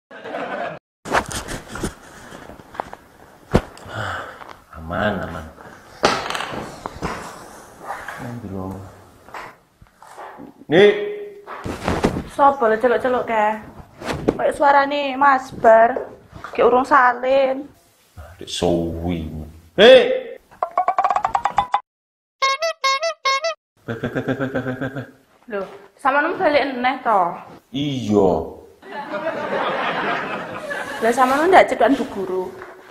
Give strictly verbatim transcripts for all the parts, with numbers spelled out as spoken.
Aman, aman. Belum. Nih. Sopo le celuk-celuk ke? Kayak suarane Mas Bar. Kayak urung salin. Dek suwi. Hei. Pe pe pe pe pe pe pe pe. Loh, sama nemu balik eneh to. Iya. Lah sama nemu ndak cekan Bu Guru.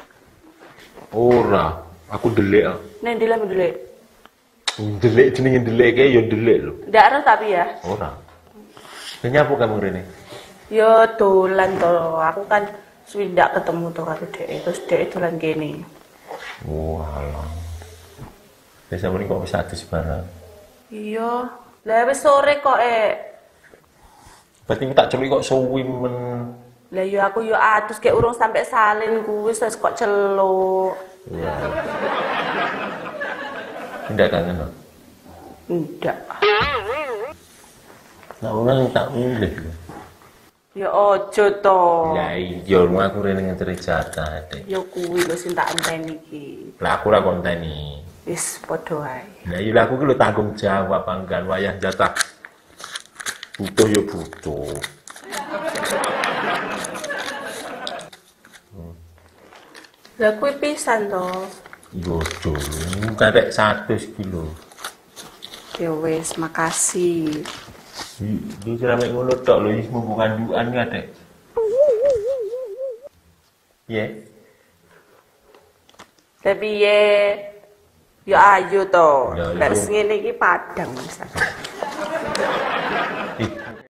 Ora, aku delik. Nek ndile ndelik. Delik jenenge delik kae ya delik lho. Ndak arep tapi ya. Ora. Kenapa kamu rene? Yo dolan to. Aku kan suwi ndak ketemu to karo dhek. Terus dhek dolan kene. Walah. Biasa mending kok bisa adus barang. Iya. Lah wis sore kok eh. Berarti tak celuk kok suwi men. Lah yo aku yo adus kayak urung sampai salin kuwi wis kok celuk. Ya. Tidak kangen loh. Ndak. Nah, orang tak milih. Ya ojo to. Ya iya, aku rene ngenteri jatah, Dek. Ya kuwi lho sing tak enteni iki. Lah aku ora konteni. Wis padha wae. Lah iya aku ki lho tanggung jawab panggan wayah jatah. Butuh ya butuh. Lah kuwi pisan to. Yo dulu, kadek satu kilo. Ya wis, makasih. Di cerame ngono tok lho, wis mung kandukan kadek. Ye. Tapi ye ya ayo to. Ya, Nek iya. ngene iki padang Mas.